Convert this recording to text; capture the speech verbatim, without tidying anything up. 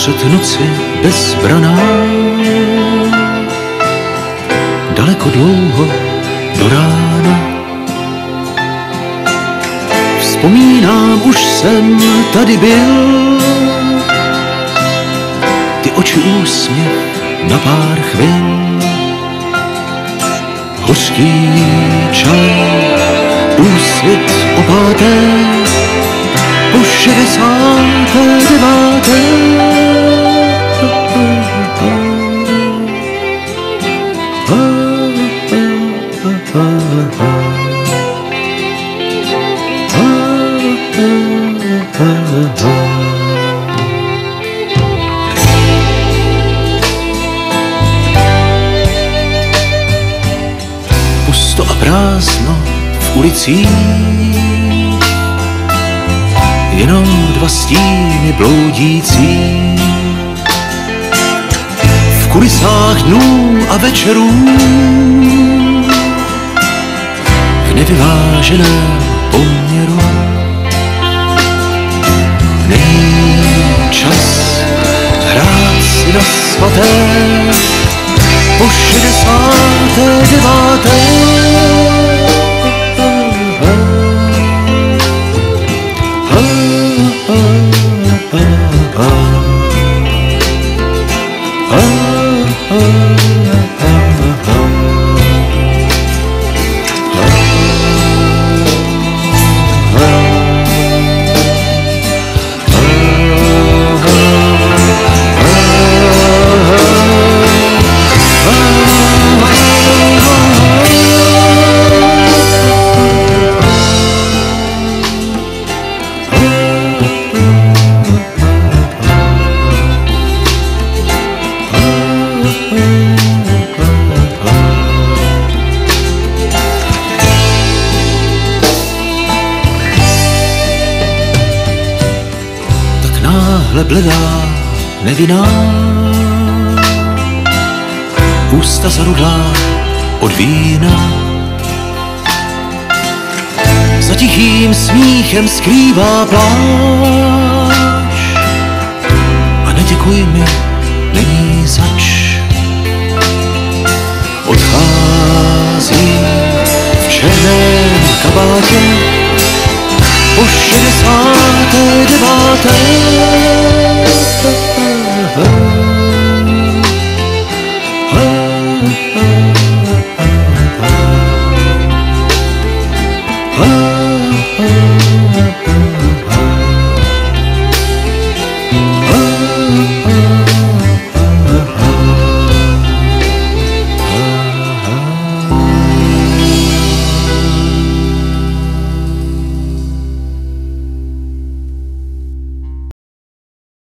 Uprostřed noci bezbraná, daleko dlouho do rána. Vzpomínám, už jsem tady byl, ty oči, úsměv na pár chvil, hořký čaj, úsvit o páté, po šedesáté deváté. Pusto a prázdno v ulicích, jenom dva stíny bloudící. V kulisách dnů a večerů, v nevyváženém poměru. Není čas hrát si na svaté, po šedesáté deváté. Náhle bledá, nevinná, ústa zarudlá od vína. Za tichým smíchem skrývá pláž a neděkuj mi, není zač. Odchází v černém kabátě po šedesáté deváté. Ah, ah, ah, ah.